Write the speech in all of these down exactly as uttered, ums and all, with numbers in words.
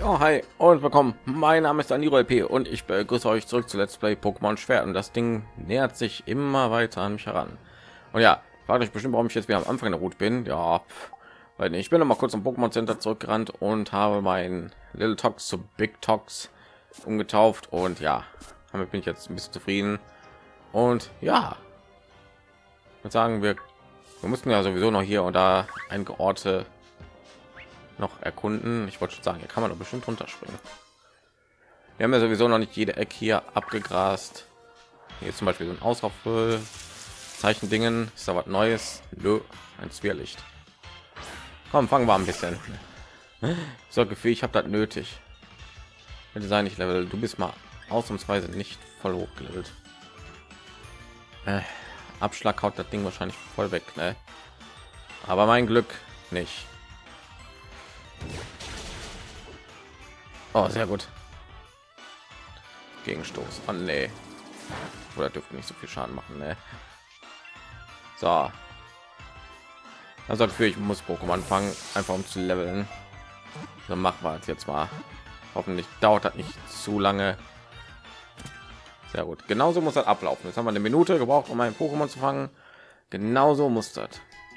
Oh, hi und willkommen. Mein Name ist Daniro L P und ich begrüße euch zurück zu Let's Play Pokémon Schwert. Und das Ding nähert sich immer weiter an mich heran. Und ja, fragt euch bestimmt, warum ich jetzt wieder am Anfang der Route bin. Ja, pff, weil ich bin noch mal kurz zum Pokémon Center zurückgerannt und habe mein Little Tox zu Big Tox umgetauft. Und ja, damit bin ich jetzt ein bisschen zufrieden. Und ja, ich würde sagen, wir, wir mussten ja sowieso noch hier und da einige Orte noch erkunden. Ich wollte schon sagen, hier kann man doch bestimmt runterspringen. Wir haben ja sowieso noch nicht jede Ecke hier abgegrast. Hier ist zum Beispiel so ein Ausrauffzeichen Dingen. Ist da was Neues? Nö, ein Zwirrlicht. Komm, fangen wir ein bisschen. So Gefühl, ich habe das nötig. Bitte sei nicht Level. Du bist mal ausnahmsweise nicht voll hochgelevelt. Äh, Abschlag haut das Ding wahrscheinlich voll weg, ne? Aber mein Glück nicht. Oh, sehr gut. Gegenstoß. Oh, nee. Oder dürfte nicht so viel Schaden machen, ne? So. Also dafür ich muss Pokémon fangen, einfach um zu leveln. Dann machen wir es jetzt mal. Hoffentlich dauert das nicht zu lange. Sehr gut. Genauso muss das ablaufen. Jetzt haben wir eine Minute gebraucht, um ein Pokémon zu fangen. Genauso muss das.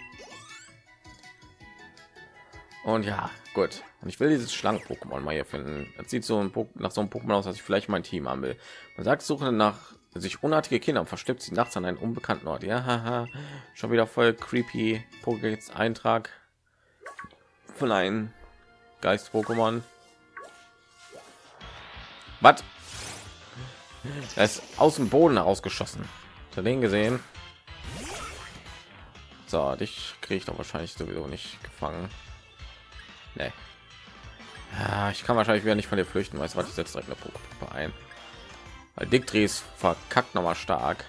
Und ja, gut. Und ich will dieses Schlangen-Pokémon mal hier finden. Das sieht so ein nach so einem Pokémon aus, dass ich vielleicht mein Team haben will. Man sagt, suche nach sich unartige Kinder und versteckt sie nachts an einen unbekannten Ort. Ja, haha. Schon wieder voll creepy. Pokédex Eintrag von einem Geist-Pokémon. Was? Er ist aus dem Boden herausgeschossen. Hast du den gesehen? So, dich kriege ich doch wahrscheinlich sowieso nicht gefangen. Nee. Ja, ich kann wahrscheinlich wieder nicht von dir flüchten, weißt du was, ich setze direkt eine Poképuppe ein. Weil Dictris verkackt noch mal stark.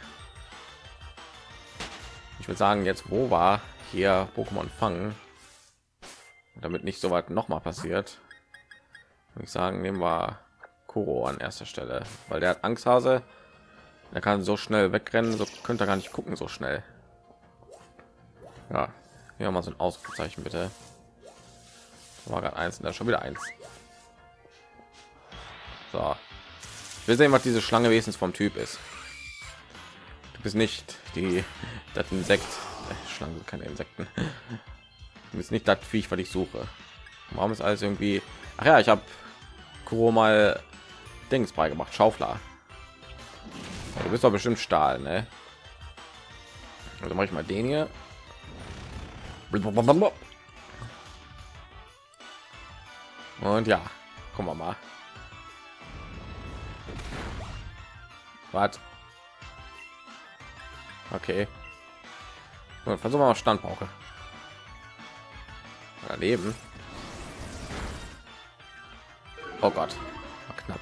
Ich würde sagen, jetzt wo war hier Pokémon fangen, damit nicht so weit noch mal passiert, würde ich sagen, nehmen wir Kuro an erster Stelle, weil der hat Angsthase, er kann so schnell wegrennen, so könnte er gar nicht gucken so schnell. Ja, hier mal so ein Ausrufezeichen bitte. War gerade eins und dann schon wieder eins. So, wir sehen, was diese Schlange wesens vom Typ ist. Du bist nicht die das Insekt. Schlangen sind keine Insekten. Du bist nicht das Viech, was ich suche. Warum ist alles irgendwie? Ach ja, ich habe Kuro mal Dings beigebracht, Schaufler. Ja, du bist doch bestimmt Stahl, ne? Also mache ich mal den hier. Und ja, gucken wir mal. Was? Okay. Und versuchen wir mal Standpauke. Daneben. Oh Gott, war knapp.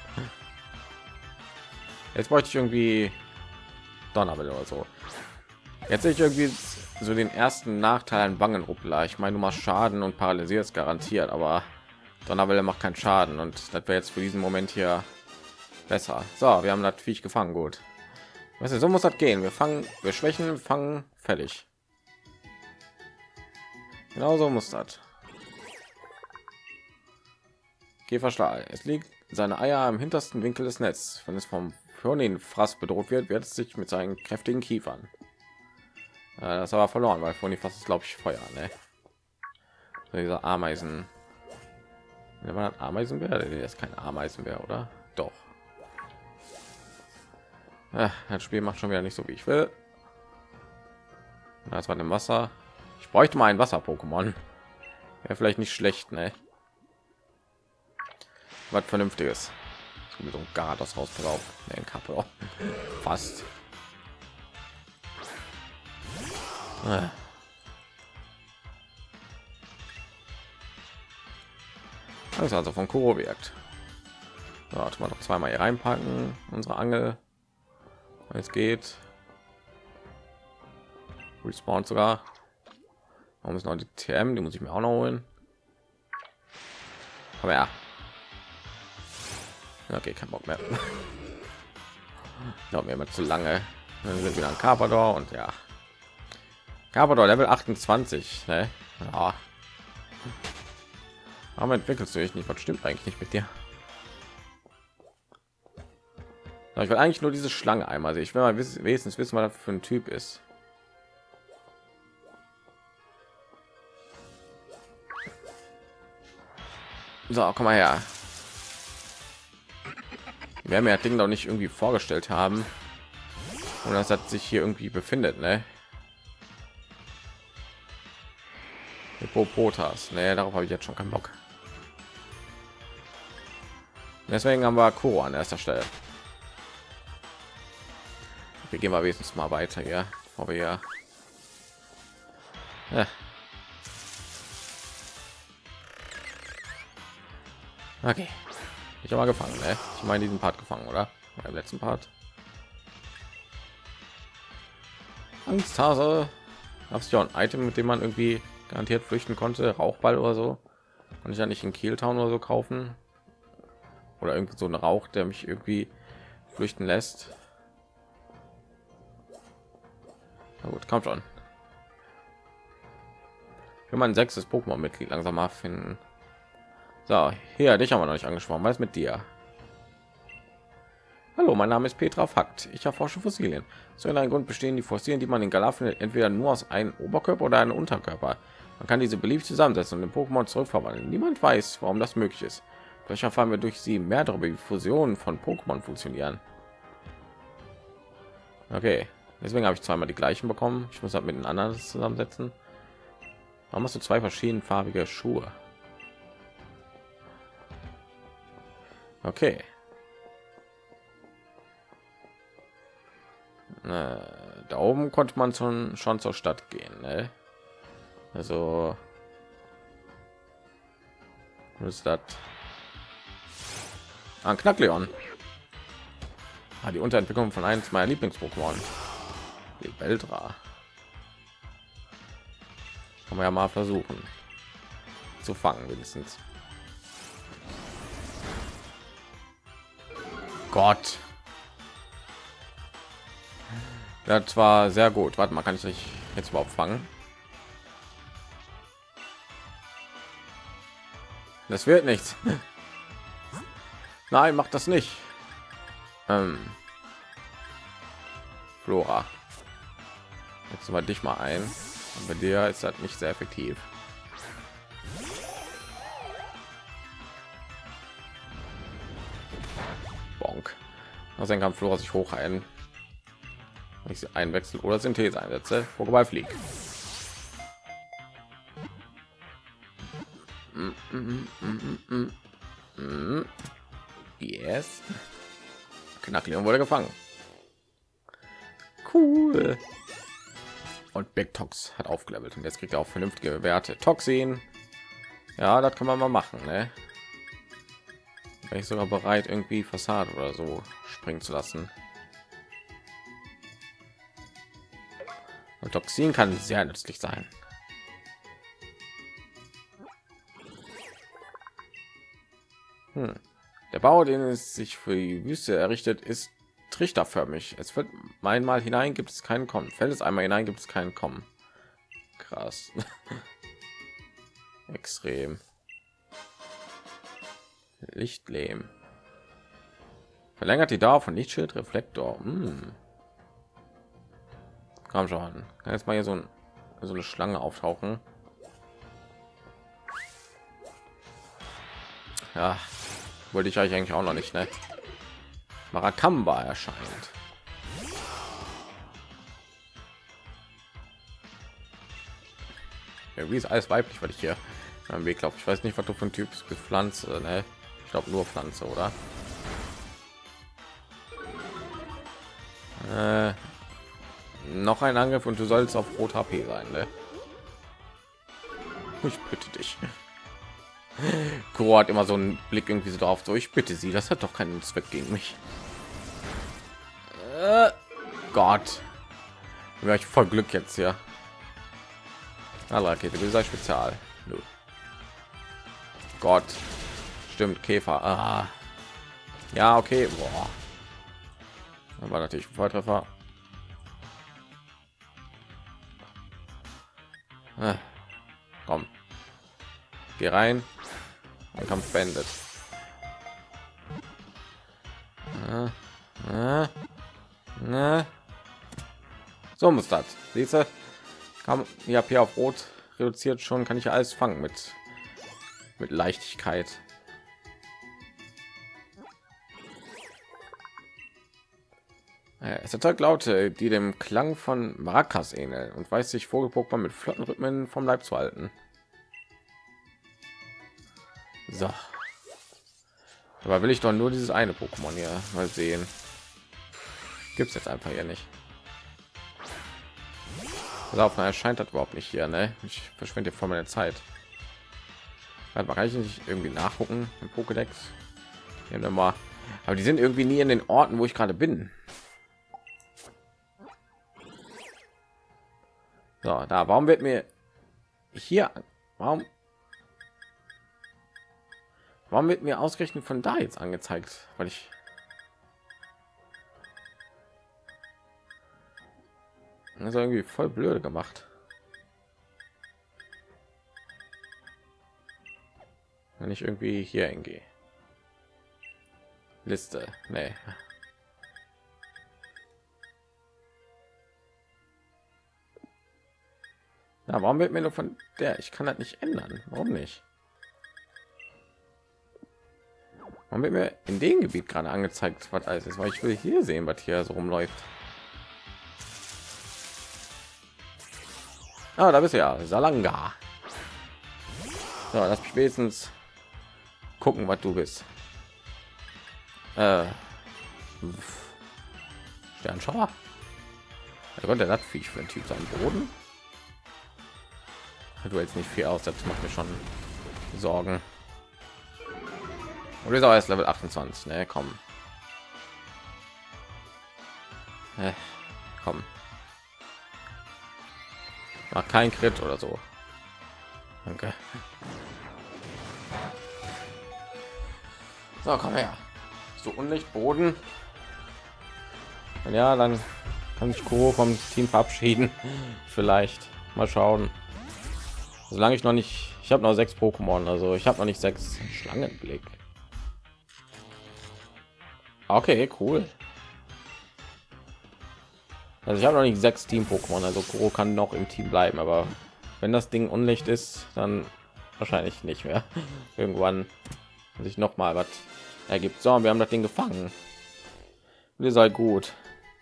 Jetzt bräuchte ich irgendwie Donnerwelle oder so. Jetzt sehe ich irgendwie so den ersten Nachteil an Wangenruppler. Ich meine, du machst Schaden und paralysierst garantiert, aber Donnerwelle macht keinen Schaden und das wäre jetzt für diesen Moment hier besser. So, wir haben das Viech gefangen, gut. Weißt du, so muss das gehen. Wir fangen, wir schwächen, fangen, fertig. Genau so muss das. Käferstahl. Es liegt seine Eier im hintersten Winkel des Netzes. Wenn es vom Phonien-Fraß bedroht wird, wird es sich mit seinen kräftigen Kiefern. Äh, das aber verloren, weil Phonien-Fraß ist, glaube ich, Feuer. Ne? So, dieser Ameisen. Der war ein Ameisenbär, der ist kein Ameisenbär, oder? Doch. Ja, das Spiel macht schon wieder nicht so, wie ich will. Das war im Wasser. Ich bräuchte mal ein Wasser-Pokémon. Ja, vielleicht nicht schlecht, ne? Was Vernünftiges. So ein Garados raus drauf. Ne, Kappe. Fast. Ah. Das also von Kuro wirkt. So, mal noch zweimal hier reinpacken. Unsere Angel. Es geht. Respawn sogar. Warum ist noch die T M? Die muss ich mir auch noch holen. Aber ja. Okay, kein Bock mehr. Noch mir immer zu lange. Dann sind wieder ein Carpador und ja. Carpador Level achtundzwanzig. Ne? Ja. Aber entwickelst du dich nicht? Was stimmt eigentlich nicht mit dir? Ich will eigentlich nur diese Schlange einmal sehen. Ich will mal wissen, wenigstens wissen, was das für ein Typ ist. So, komm mal her. Wir mir das Ding doch nicht irgendwie vorgestellt haben. Und das hat sich hier irgendwie befindet, ne? Hippopotas. Ne, darauf habe ich jetzt schon keinen Bock. Deswegen haben wir Kuro an erster Stelle. Wir gehen mal wenigstens mal weiter, ja, bevor wir ja. ja. Okay, ich habe mal gefangen, ne? Ich meine diesen Part gefangen, oder? Beim letzten Part. Angsthase. Habe ich auch ein Item, mit dem man irgendwie garantiert flüchten konnte, Rauchball oder so. Und ich ja nicht in Kieltown oder so kaufen. Oder irgendwie so ein Rauch, der mich irgendwie flüchten lässt. Na gut, kommt schon. Ich will mein sechstes Pokémon-Mitglied langsam mal finden. So, hier, dich haben wir noch nicht angesprochen. Was ist mit dir? Hallo, mein Name ist Petra Fakt. Ich erforsche Fossilien. Zu einem Grund bestehen die Fossilien, die man in Galar findet, entweder nur aus einem Oberkörper oder einem Unterkörper. Man kann diese beliebig zusammensetzen und den Pokémon zurückverwandeln. Niemand weiß, warum das möglich ist. Vielleicht erfahren wir durch sie mehr darüber, wie Fusionen von Pokémon funktionieren. Okay, deswegen habe ich zweimal die gleichen bekommen. Ich muss halt mit den anderen zusammensetzen. Warum hast du zwei verschiedenfarbige Schuhe? Okay. Äh, da oben konnte man schon schon zur Stadt gehen, ne? Also was ist das? Ein Knackleon. Ah, die Unterentwicklung von eins meiner Lieblings-Pokémon. Die Beldra. Kann man ja mal versuchen zu fangen, wenigstens. Gott. Das war sehr gut. Warte mal, kann ich dich jetzt überhaupt fangen? Das wird nichts. Nein, macht das nicht. Ähm, Flora. Jetzt mal dich mal ein. Und bei dir ist das nicht sehr effektiv. Bonk. Also dann kann Flora sich hoch ein. Ich sie einwechseln oder Synthese einsetze, vorbei fliegt. Mm, mm, mm, mm, mm. Yes. Knackleon wurde gefangen. Cool. Und Big Tox hat aufgelevelt und jetzt kriegt er auch vernünftige Werte. Toxin. Ja, das kann man mal machen, ne? Bin ich sogar bereit, irgendwie Fassade oder so springen zu lassen. Und Toxin kann sehr nützlich sein. Hm. Der Bau, den es sich für die Wüste errichtet, ist trichterförmig. Es wird einmal hinein, gibt es keinen Kommen. Fällt es einmal hinein, gibt es keinen Kommen. Krass. Extrem. Lichtlehm. Verlängert die Dauer von Lichtschild Reflektor. Hm. Komm schon. Kann jetzt mal hier so, ein, so eine Schlange auftauchen. Ja, wollte ich euch eigentlich auch noch nicht, ne? Marakamba erscheint. Ja, wie ist alles weiblich, weil ich hier am Weg glaube. Ich weiß nicht, was du für ein Typ bist. Pflanze, ne? Ich glaube nur Pflanze, oder? Äh, noch ein Angriff und du sollst auf rot H P sein, ne? Ich bitte dich. Kuro hat immer so einen Blick irgendwie so drauf, so ich bitte sie, das hat doch keinen Zweck gegen mich. Äh, Gott, wäre ich voll Glück jetzt hier. Rakete, du sei Spezial. Nö. Gott, stimmt, Käfer. Ah. Ja, okay. Boah. Das war natürlich ein Volltreffer. Ah. Komm, geh rein. Ein Kampf beendet. Ah, ah, ah. So muss das. Siehst du? Kam ja hier auf Rot reduziert schon, kann ich ja alles fangen mit mit Leichtigkeit. Es erzeugt Laute, die dem Klang von Maracas ähneln und weiß sich Vogel-Pokémon mit flotten Rhythmen vom Leib zu halten. So. Aber will ich doch nur dieses eine Pokémon hier mal sehen. Gibt es jetzt einfach hier nicht. Auf, erscheint das überhaupt nicht hier, ne? Ich verschwende vor meiner Zeit. Kann ich nicht irgendwie nachgucken im Pokédex? Hier mal. Aber die sind irgendwie nie in den Orten, wo ich gerade bin. So, da, warum wird mir hier, warum, warum wird mir ausgerechnet von da jetzt angezeigt? Weil ich, das ist irgendwie voll blöd gemacht. Wenn ich irgendwie hier hingehe. Liste, nee. Ja, warum wird mir nur von der? Ich kann das nicht ändern. Warum nicht? Warum wird mir in dem Gebiet gerade angezeigt, was alles ist? Weil ich will hier sehen, was hier so rumläuft. Ah, da bist du ja, Salanga. So, lass mich spätestens gucken, was du bist. Äh, Sternschauer. Da konnte das Viech für ein Typ sein. Boden. Du hältst nicht viel aus, das macht mir schon Sorgen. Und ist auch erst Level achtundzwanzig, ne? Komm. Äh, komm. Mach kein Crit oder so. Danke. So, komm her. So Unlicht Boden. Ja, dann kann ich Kuro vom Team verabschieden. Vielleicht mal schauen. Solange ich noch nicht, ich habe noch sechs Pokémon, also ich habe noch nicht sechs Schlangenblick. Okay, cool. Also ich habe noch nicht sechs Team Pokémon, also Kuro kann noch im Team bleiben, aber wenn das Ding Unlicht ist, dann wahrscheinlich nicht mehr. Irgendwann sich noch mal was ergibt. So, wir haben das Ding gefangen. Wir sei gut.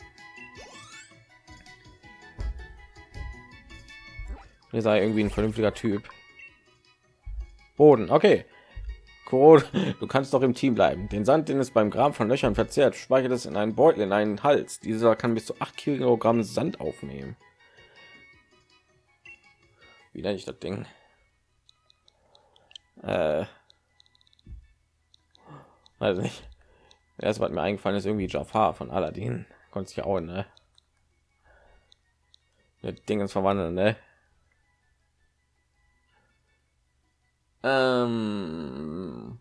Ihr sei irgendwie ein vernünftiger Typ. Boden, okay. Kuro, du kannst doch im Team bleiben. Den Sand, den es beim Graben von Löchern verzehrt, speichert es in einen Beutel, in einen Hals. Dieser kann bis zu acht Kilogramm Sand aufnehmen. Wie nenne ich das Ding? Äh, weiß nicht. Erst was mir eingefallen ist, irgendwie Jafar von Aladdin. Konnte sich auch, ne? Mit Dingens verwandeln, ne? Ähm,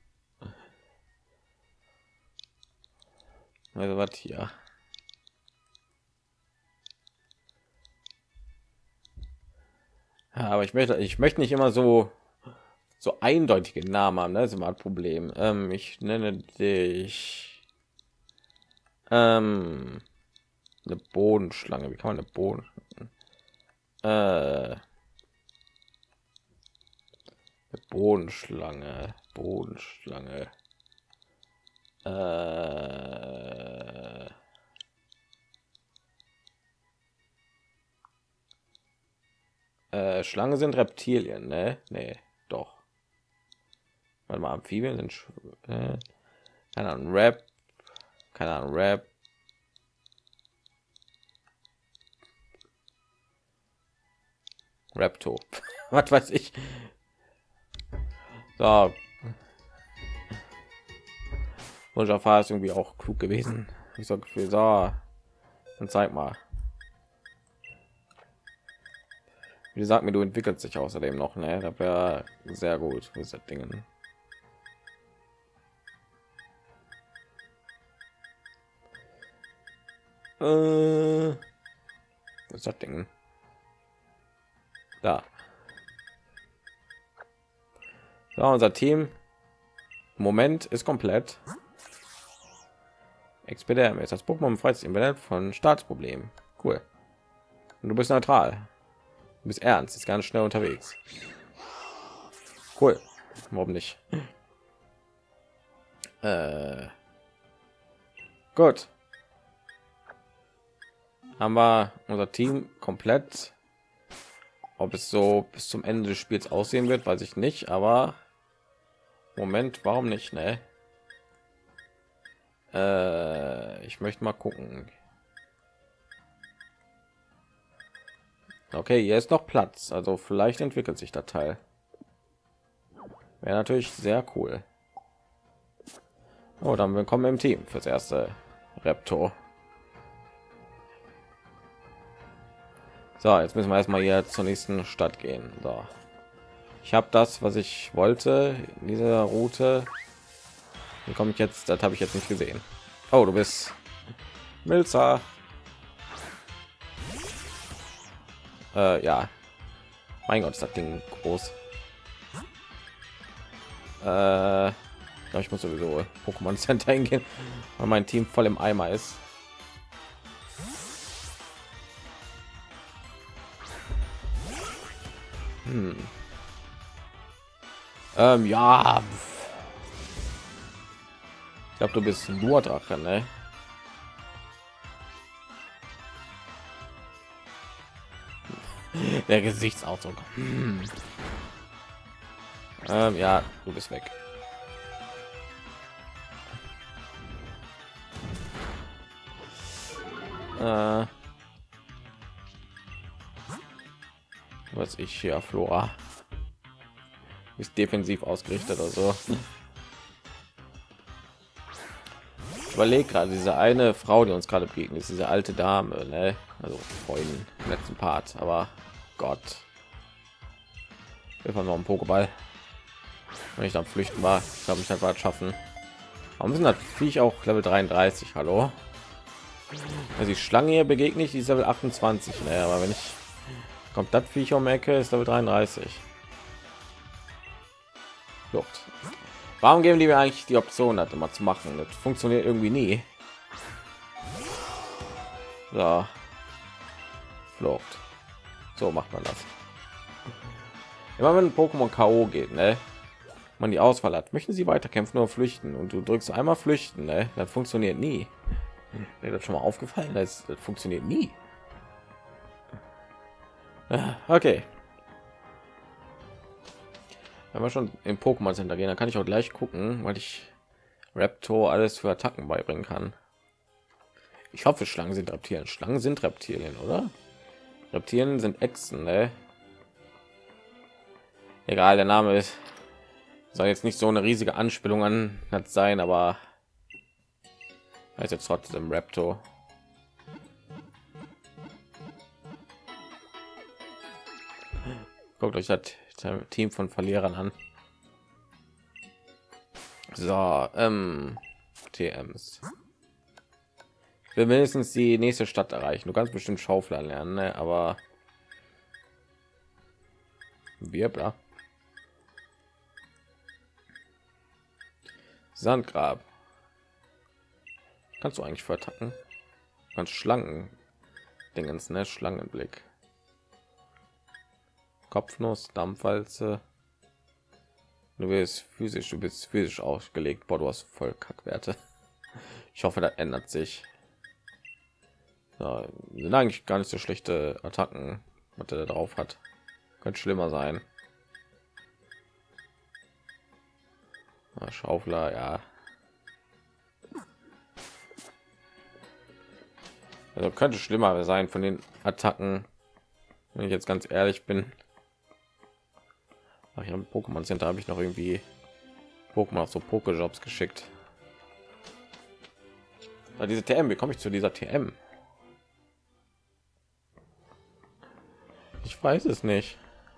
also was hier? Ja, aber ich möchte, ich möchte nicht immer so so eindeutige Namen haben, ne? Das ist immer ein Problem. Ähm, ich nenne dich ähm, eine Bodenschlange. Wie kann man eine Boden? Äh, eine Bodenschlange, Bodenschlange. Äh, äh, Schlangen sind Reptilien, ne? Nee, doch. Warte mal, Amphibien sind Sch- äh, keine Ahnung, Rap, keine Ahnung, Rap. Rapto. Was weiß ich. So. Und Jafar ist irgendwie auch klug gewesen. Ich so Gefühl, so. Dann zeig mal. Wie gesagt mir, du entwickelst dich außerdem noch, ne? Das wäre sehr gut für diese Dinge. Äh, was ist das Ding? Da. So, So, unser Team im Moment ist komplett. Expedition ist das Pokémon befreit sich im Internet von Staatsproblemen. Cool. Und du bist neutral. Du bist ernst, ist ganz schnell unterwegs. Cool. Warum nicht? Äh, gut. Haben wir unser Team komplett. Ob es so bis zum Ende des Spiels aussehen wird, weiß ich nicht, aber Moment, warum nicht, ne? Äh, ich möchte mal gucken. Okay, hier ist noch Platz, also vielleicht entwickelt sich der Teil. Wäre natürlich sehr cool. Oh, dann willkommen im Team fürs erste Reptor. So, jetzt müssen wir erstmal hier zur nächsten Stadt gehen. So. Ich habe das, was ich wollte in dieser Route. Wie komme ich jetzt? Das habe ich jetzt nicht gesehen. Oh, du bist Milza. Äh, ja. Mein Gott, ist das Ding groß. Äh, ich muss sowieso Pokémon Center hingehen, weil mein Team voll im Eimer ist. Hm. Ähm, ja. Ich glaube, du bist nur Drache, ne? Der Gesichtsausdruck. Hm. Ähm, ja, du bist weg. Äh, was ich hier, Flora. Ist defensiv ausgerichtet oder so. Ich überlege gerade, diese eine Frau, die uns gerade begegnet ist, diese alte Dame, ne? Also vorhin im letzten Part, aber Gott. Wir fahren noch einen Pokéball. Wenn ich dann flüchten war, glaube ich, das war schaffen. Warum sind das Viech auch Level dreiunddreißig? Hallo? Also die Schlange hier begegne ich, die ist Level achtundzwanzig. Naja, aber wenn ich kommt das Viech um die Ecke, ist Level dreiunddreißig. Flucht. Warum geben die mir eigentlich die Option, das immer zu machen? Das funktioniert irgendwie nie. So. Flucht. So macht man das. Immer wenn ein Pokémon K O geht, ne? Man die Auswahl hat, möchten sie weiterkämpfen oder flüchten und du drückst einmal flüchten, ne? Das funktioniert nie. Mir das schon mal aufgefallen, das, das funktioniert nie. Okay. Wenn wir schon im Pokémon Center gehen, dann kann ich auch gleich gucken, weil ich Reptor alles für Attacken beibringen kann. Ich hoffe, Schlangen sind Reptilien. Schlangen sind Reptilien, oder? Reptilien sind Echsen, ne? Egal, der Name ist soll jetzt nicht so eine riesige Anspielung an das sein, aber heißt jetzt trotzdem Reptor. Guckt euch das Team von Verlierern an. So, ähm, T Ms. Ich will mindestens die nächste Stadt erreichen. Du kannst bestimmt Schaufler lernen, ne? Aber wir, bla. Sandgrab. Kannst du eigentlich vertacken? Ganz Schlangen Dingens, ne? Schlangenblick. Kopfnuss, Dampfwalze. Du bist physisch, du bist physisch ausgelegt. Boah, du hast voll Kackwerte. Ich hoffe, das ändert sich. Ja, sind eigentlich gar nicht so schlechte Attacken, was er da drauf hat. Könnte schlimmer sein. Ja, Schaufler, ja. Also könnte schlimmer sein von den Attacken, wenn ich jetzt ganz ehrlich bin. Ach, ja, im Pokémon Center habe ich noch irgendwie Pokémon auf so Pokejobs geschickt. Ja, diese T M, wie komme ich zu dieser T M? Ich weiß es nicht.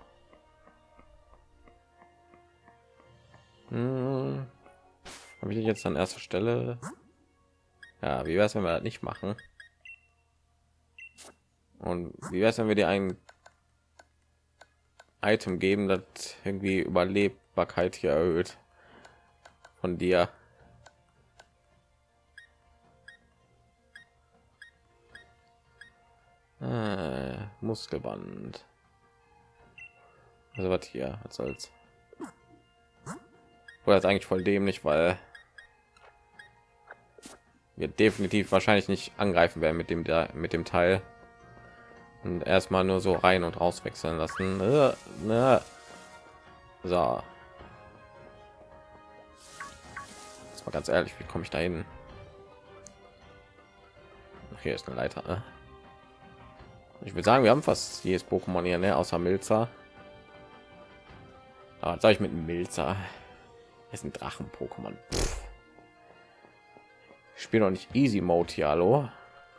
Hm. Habe ich jetzt an erster Stelle? Ja, wie wäre es, wenn wir das nicht machen? Und wie wäre es, wenn wir die einen Item geben, das irgendwie Überlebbarkeit hier erhöht von dir. Ah, Muskelband. Also was hier, was soll's? Oder ist eigentlich voll dämlich, weil wir definitiv wahrscheinlich nicht angreifen werden mit dem da mit dem Teil und erstmal nur so rein und raus wechseln lassen. Äh, ne. So, jetzt mal ganz ehrlich, wie komme ich da hin? Hier ist eine Leiter. Ne? Ich würde sagen, wir haben fast jedes Pokémon hier, ne? Außer Milzer. Aber sage ich mit Milzer? Ist ein Drachen-Pokémon. Ich spiele noch nicht Easy Mode hier, hallo.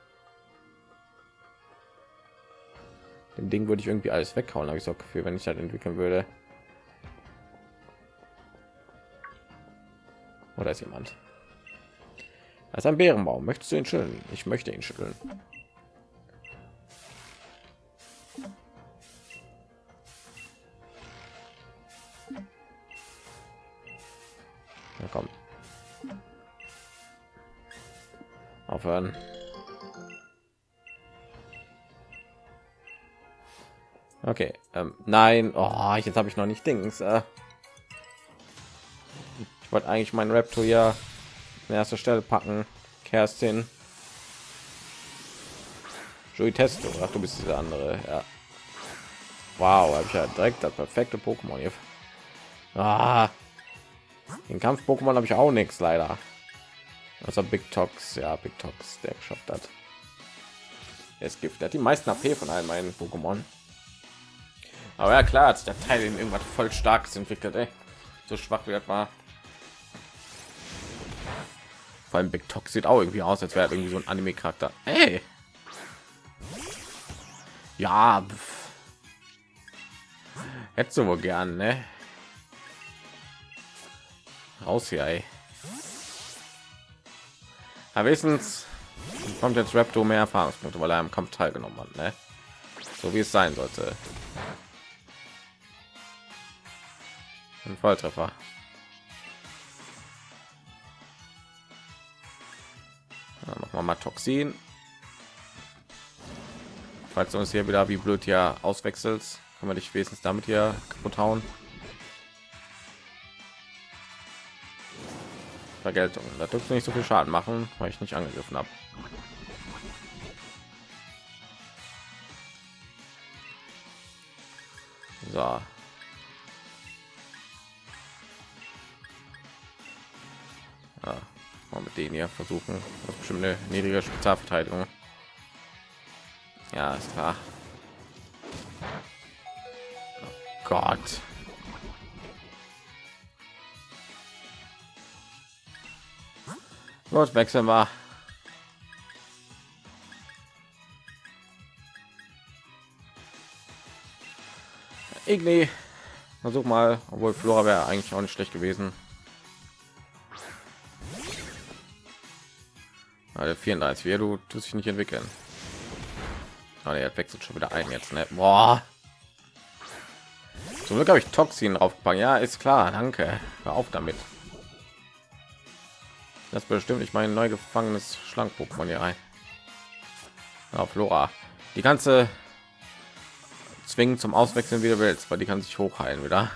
Dem Ding würde ich irgendwie alles weghauen, habe ich so das Gefühl, wenn ich halt entwickeln würde. Oder ist jemand? Das ist ein Bärenbaum. Möchtest du ihn schütteln? Ich möchte ihn schütteln. Na komm. Aufhören. Okay. Ähm, nein. Oh, jetzt habe ich noch nicht Dings. Äh. Ich wollte eigentlich meinen Raptor ja an erster Stelle packen. Kerstin. Joey Testo. Ach, du bist diese andere. Ja. Wow, habe ich ja direkt das perfekte Pokémon hier. Ah. Den Kampf-Pokémon habe ich auch nichts leider. Also Big Tox, ja, Big Tox, der geschafft hat. Es gibt, der hat die meisten A P von allen meinen Pokémon. Aber ja klar, hat sich der Teil in irgendwas voll starkes entwickelt, ey. So schwach wie das war. Vor allem Big Tox sieht auch irgendwie aus, als wäre irgendwie so ein Anime-Charakter. Hey. Ja. Pff. Hättest du wohl gern, ne? Raus hier, ey. Aber wenigstens kommt jetzt Raptor mehr Erfahrungspunkte, weil er am Kampf teilgenommen hat, ne? So wie es sein sollte. Ein Volltreffer. Ja, machen wir mal Toxin. Falls du uns hier wieder wie blöd hier auswechselst, kann man dich wenigstens damit hier kaputt hauen. Vergeltung. Da dürfte nicht so viel Schaden machen, weil ich nicht angegriffen habe. So. Ja, mal mit denen hier versuchen. Das ist bestimmt eine niedrige Spezialverteidigung. Ja, ist klar. Oh Gott. Gut, wechseln wir. Igni. Versuch mal, obwohl Flora wäre eigentlich auch nicht schlecht gewesen. Also vierunddreißig, wie du tust dich nicht entwickeln. Oh, er wechselt schon wieder ein jetzt, ne? Boah. Zum Glück habe ich Toxin draufgepackt. Ja, ist klar, danke. Hör auf damit. Das bestimmt nicht mein neu gefangenes Schlank-Pokémon hier rein. Ja, Flora. Die ganze zwingen zum Auswechseln, wie du willst, weil die kann sich hochheilen wieder.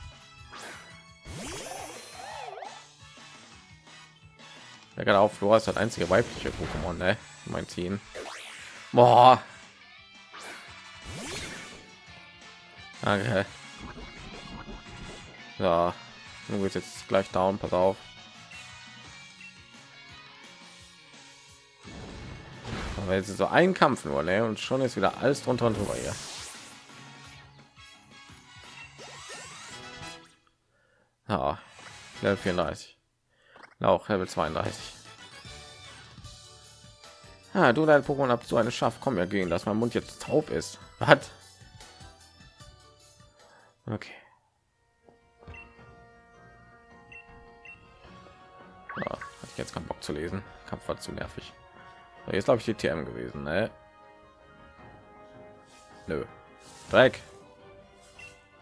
Ja, gerade auf Flora ist das einzige weibliche Pokémon, ne? Mein Team. Boah. Okay. Ja, du bist jetzt gleich down, pass auf. Aber jetzt ist so ein Kampf nur, ne? Und schon ist wieder alles drunter und drüber hier. Ja, Level vierunddreißig. Auch Level zweiunddreißig. Ah, du dein Pokémon habt so eine Schaff. Komm ja gehen, dass mein Mund jetzt taub ist. Was? Okay. Ja, hatte ich jetzt keinen Bock zu lesen. Kampf war zu nervig. So, jetzt glaube ich die T M gewesen, ne? Nö. Dreck.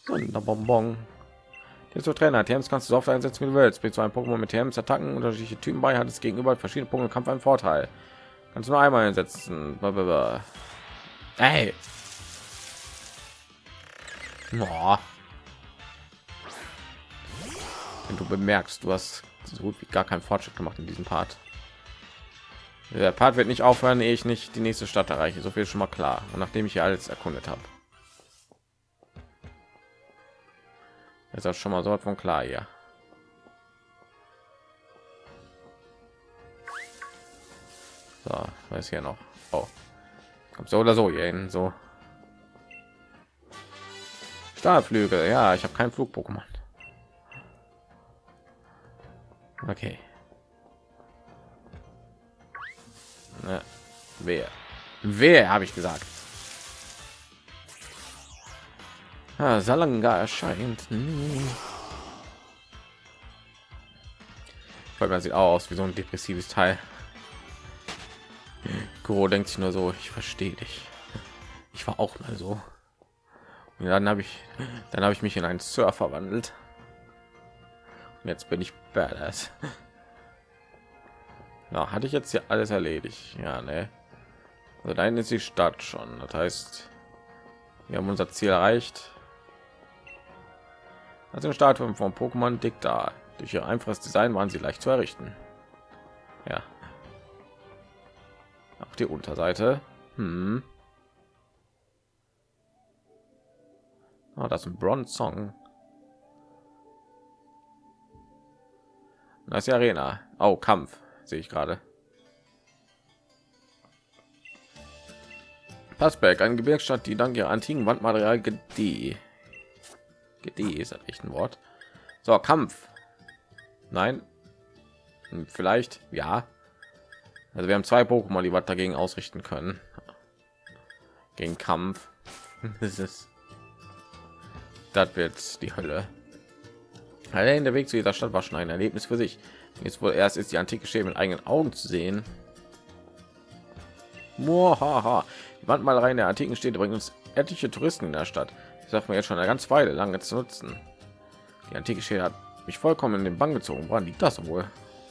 Sonderbonbon. Der so Trainer T Ms kannst du so oft einsetzen, wie du willst. Bist du ein Pokémon mit T Ms Attacken unterschiedliche Typen bei, hat es gegenüber verschiedene Pokémon Kampf einen Vorteil. Kannst du nur einmal einsetzen. Hey. Boah. Wenn du bemerkst, du hast so gut wie gar keinen Fortschritt gemacht in diesem Part. Der Part wird nicht aufhören, ehe ich nicht die nächste Stadt erreiche. So viel schon mal klar. Und nachdem ich hier alles erkundet habe, ist das schon mal so von klar hier. So, was ist hier noch? Oh, kommt so oder so hier hin. So Stahlflügel. Ja, ich habe keinen Flug-Pokémon. Okay. Ne, wer? Wer habe ich gesagt? Ah, Salanga erscheint. Hm. Weil man sieht auch aus wie so ein depressives Teil. Goro denkt sich nur so, ich verstehe dich. Ich war auch mal so. Und dann habe ich, dann habe ich mich in einen Surfer verwandelt. Und jetzt bin ich badass. Ja, hatte ich jetzt hier alles erledigt? Ja, ne. Also da hinten ist die Stadt schon. Das heißt, wir haben unser Ziel erreicht. Also im Stadium von Pokémon dick da. Durch ihr einfaches Design waren sie leicht zu errichten. Ja. Auch die Unterseite. Hm. Oh, das ist ein Bronze-Song. Das ist die Arena. Oh, Kampf. Sehe ich gerade. Passberg, eine Gebirgsstadt, die dank ihrer antiken Wandmaterial gedieh. Gedieh ist das echt ein Wort. So, Kampf. Nein. Hm, vielleicht, ja. Also wir haben zwei Pokémon, die was dagegen ausrichten können. Gegen Kampf. Das ist, das wird die Hölle. Allein der Weg zu dieser Stadt war schon ein Erlebnis für sich. Jetzt wohl erst ist die antike Städte mit eigenen Augen zu sehen. Mohaha. Die Wandmalereien der antiken Städte bringen uns etliche Touristen in der Stadt. Das darf man jetzt schon eine ganz Weile lange zu nutzen. Die antike Städte hat mich vollkommen in den Bann gezogen. Woran liegt das wohl?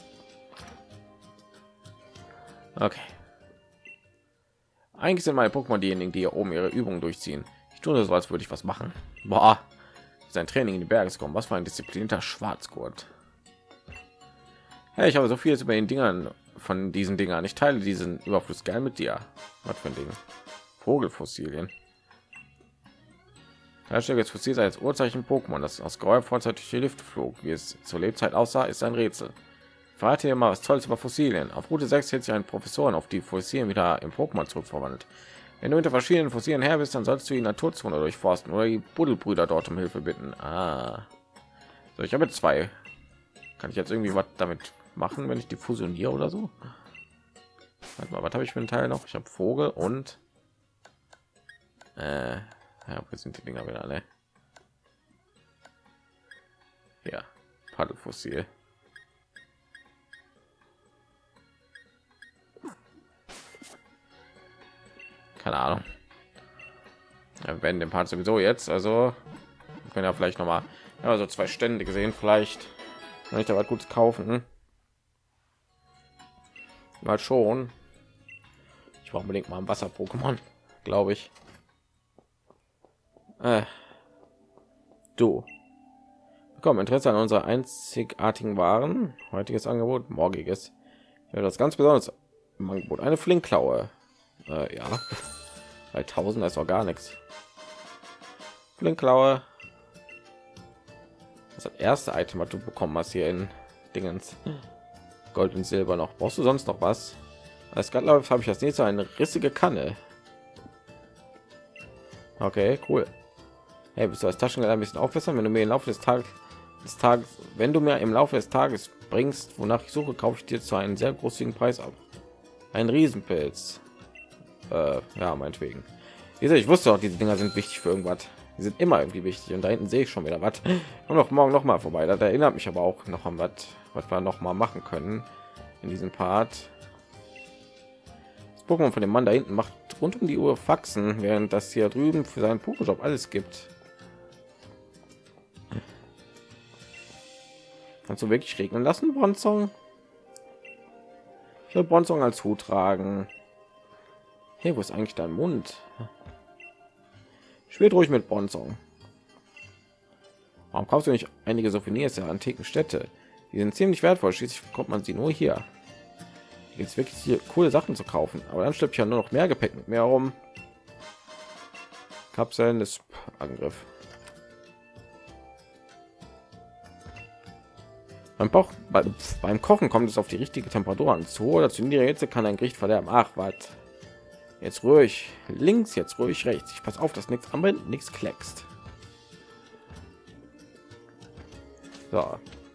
Okay. Eigentlich sind meine Pokémon diejenigen, die hier oben ihre Übungen durchziehen. Ich tue so, als würde ich was machen. Boah. Sein Training in die Berge kommen. Was für ein disziplinierter Schwarzgurt. Hey, ich habe so viel über den Dingern von diesen Dingern. Ich teile diesen Überfluss gern mit dir. Was für ein Ding? Vogelfossilien. Hersteller jetzt Fossil als Urzeichen Pokémon, das aus grauer Vorzeit durch die Luft flog. Wie es zur Lebzeit aussah, ist ein Rätsel. Verrate dir mal was Tolles über Fossilien. Auf Route sechs hält sich ein Professoren auf die Fossilien wieder im Pokémon zurückverwandelt. Wenn du hinter verschiedenen Fossilien her bist, dann sollst du die Naturzone durchforsten oder die Buddelbrüder dort um Hilfe bitten. Ah. So, ich habe jetzt zwei. Kann ich jetzt irgendwie was damit machen, wenn ich die fusioniere oder so? Warte mal, was habe ich für einen Teil noch? Ich habe Vogel und äh, ja, wo sind die Dinger wieder, ne? Ja, Paddelfossil. Keine Ahnung. Ja, wir werden den Part sowieso jetzt, also wir können ja vielleicht noch mal, ja, so zwei Stände gesehen, vielleicht kann ich da was Gutes kaufen. Mal schon. Ich brauche unbedingt mal ein Wasser-Pokémon, glaube ich. Äh, du. Komm, Interesse an unserer einzigartigen Waren. Heutiges Angebot, morgiges. Ja, das ganz besonders im Angebot. Eine Flinkklaue. Äh, ja. Bei tausend ist auch gar nichts. Flinkklaue. Das ist das erste Item, was du bekommen hast hier in Dingens. Gold und Silber noch. Brauchst du sonst noch was? Als Gatlauf habe ich das nächste eine rissige Kanne. Okay, cool. Hey, bist du als Taschengeld ein bisschen aufbessern, wenn du mir im Laufe des Tages des Tages, wenn du mir im Laufe des Tages bringst, wonach ich suche, kaufe ich dir zu einem sehr großzügigen Preis ab. Ein Riesenpilz. Äh, ja, meinetwegen. Diese, ich wusste auch, diese Dinger sind wichtig für irgendwas. Die sind immer irgendwie wichtig. Und da hinten sehe ich schon wieder was. Und noch morgen noch mal vorbei. Das erinnert mich aber auch noch an was, was wir noch mal machen können in diesem Part. Das Pokémon von dem Mann da hinten macht rund um die Uhr Faxen, während das hier drüben für seinen Pokéjob alles gibt. Kannst du wirklich regnen lassen, Bronzong? Ich will Bronzong als Hut tragen. Hey, wo ist eigentlich dein Mund? Spielt ruhig mit Bronzong. Warum kaufst du nicht einige Souvenirs der antiken Städte? Die sind ziemlich wertvoll, schließlich bekommt man sie nur hier. Jetzt wirklich hier coole Sachen zu kaufen, aber dann schleppt ja nur noch mehr Gepäck mit mehr rum. Kapseln des Angriff. Beim, Koch, beim, beim Kochen kommt es auf die richtige Temperatur an. Zu oder zu niedrige Hitze kann ein Gericht verderben. Ach, was? Jetzt ruhig links, jetzt ruhig rechts. Ich pass auf, dass nichts anbrennt, nichts kleckst. So.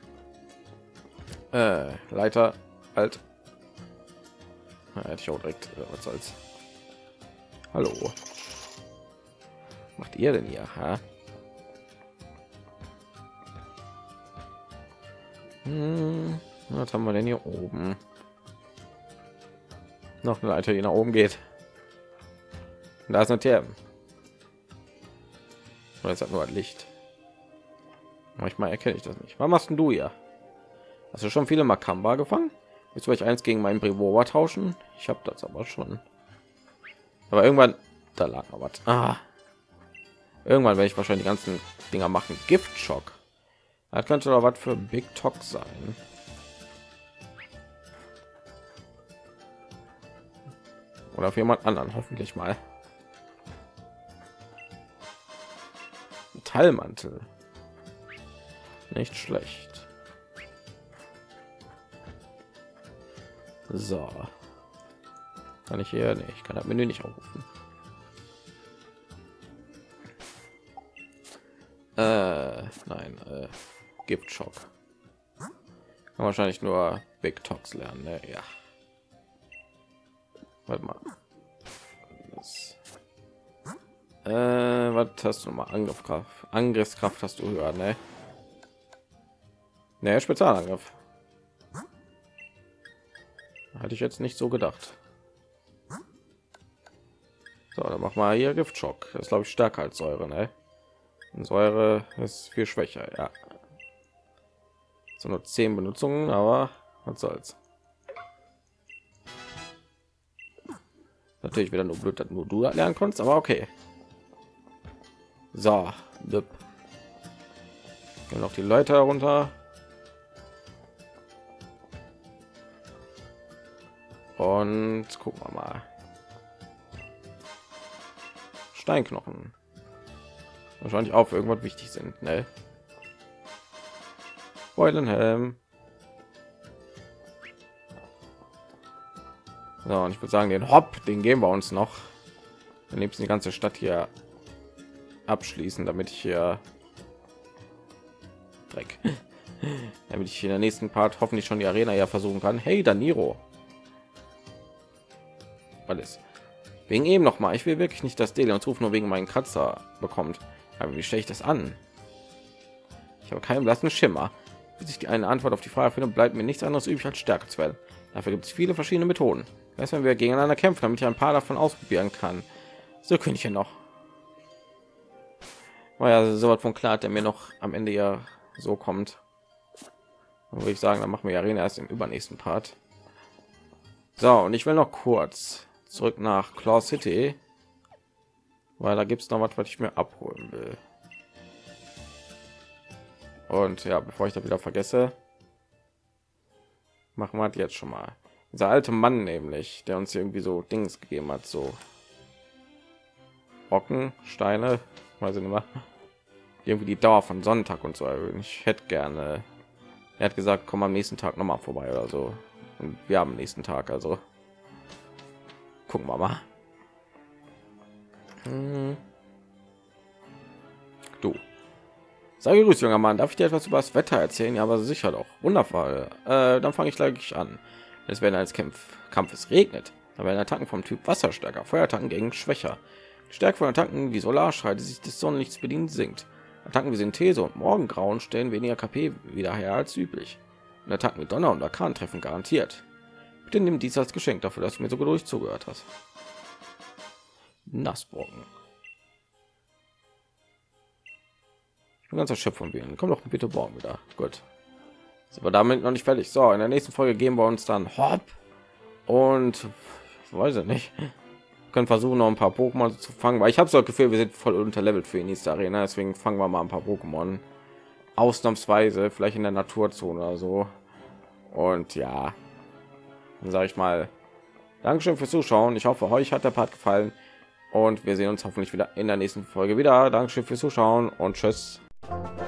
Äh, Leiter, halt. Na, hätte ich auch direkt. Äh, was soll's? Hallo. Was macht ihr denn hier? Ha? Hm, was haben wir denn hier oben? Noch eine Leiter, die nach oben geht. Und da ist eine Therme. Oder ist das nur ein Licht? Manchmal erkenne ich das nicht. Was machst denn du hier? Hast du schon viele Makamba gefangen? Willst du euch eins gegen meinen Brevoa tauschen? Ich habe das aber schon. Aber irgendwann, da lag noch was. Ah. Irgendwann werde ich wahrscheinlich die ganzen Dinger machen. Giftschock. Das könnte doch was für Big Talk sein. Oder für jemand anderen, hoffentlich mal. Metallmantel. Nicht schlecht. So. Kann ich hier nicht. Ich kann das Menü nicht aufrufen. Äh, nein. Äh, Giftschock. Kann wahrscheinlich nur Big Talks lernen. Ne? Ja. Warte mal. Das, äh, was hast du mal? Angriffskraft. Angriffskraft hast du höher, ne? Ne, Spezialangriff. Hatte ich jetzt nicht so gedacht. So, dann mach mal hier Giftschock. Das ist, glaube ich, stärker als Säure, ne? Und Säure ist viel schwächer, ja. So nur zehn Benutzungen, aber was soll's. Natürlich wieder nur blöd, dass nur du lernen konntest, aber okay. So, noch die Leute herunter. Und gucken wir mal. Steinknochen. Wahrscheinlich auch für irgendwas wichtig sind, ne? Beulenhelm. So, und ich würde sagen, den Hopp, den geben wir uns noch. Dann liebsten die ganze Stadt hier abschließen, damit ich hier Dreck, damit ich in der nächsten Part hoffentlich schon die Arena ja versuchen kann. Hey, Daniro. Alles wegen eben noch mal. Ich will wirklich nicht, dass Delia uns Ruf nur wegen meinen Kratzer bekommt. Aber wie stelle ich das an? Ich habe keinen blassen Schimmer. Bis ich die eine Antwort auf die Frage finde, bleibt mir nichts anderes übrig als Stärke zu werden. Dafür gibt es viele verschiedene Methoden. Erst wenn wir gegeneinander kämpfen, damit ich ein paar davon ausprobieren kann. So könnte ich ja noch. War ja so was von klar, der mir noch am Ende ja so kommt. Dann würde ich sagen, dann machen wir Arena erst im übernächsten Part. So, und ich will noch kurz zurück nach Claw City, weil da gibt es noch was, was ich mir abholen will. Und ja, bevor ich da wieder vergesse, machen wir jetzt schon mal. Dieser alte Mann nämlich, der uns irgendwie so Dings gegeben hat, so Brocken, Steine, weiß ich nicht mehr. Irgendwie die Dauer von Sonntag und so erhöhen. Ich hätte gerne. Er hat gesagt, komm am nächsten Tag noch mal vorbei oder so. Und wir haben nächsten Tag, also gucken wir mal. Hm. Du. Sei grüß, junger Mann. Darf ich dir etwas über das Wetter erzählen? Ja, aber sicher doch. Wundervoll. Äh, dann fange ich gleich an. Es werden als Kampf Kampfes regnet. Da werden Attacken vom Typ Wasserstärker, Feuerattacken gegen schwächer. Die Stärke von Attacken wie Solarschrei, die sich des Sonnenlichts bedient, sinkt. Attacken wie Synthese und Morgengrauen stellen weniger K P wieder her als üblich. Und Attacken mit Donner und Orkan treffen garantiert. Bitte nimm dies als Geschenk dafür, dass du mir so geduldig zugehört hast. Nassbrocken. Ich bin ganz erschöpft von Bienen. Komm doch bitte morgen wieder. Gut. Sind wir damit noch nicht fertig? So, in der nächsten Folge geben wir uns dann Hopp und weiß ich nicht. Können versuchen noch ein paar Pokémon zu fangen, weil ich habe so das Gefühl, wir sind voll unterlevelt für die nächste Arena. Deswegen fangen wir mal ein paar Pokémon ausnahmsweise, vielleicht in der Naturzone oder so. Und ja, dann sage ich mal Dankeschön fürs Zuschauen. Ich hoffe, euch hat der Part gefallen und wir sehen uns hoffentlich wieder in der nächsten Folge wieder. Dankeschön fürs Zuschauen und tschüss.